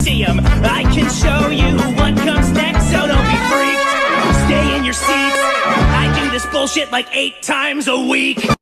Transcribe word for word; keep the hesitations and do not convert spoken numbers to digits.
see 'em. I can show you what comes next, so don't be freaked. Stay in your seats. I do this bullshit like eight times a week.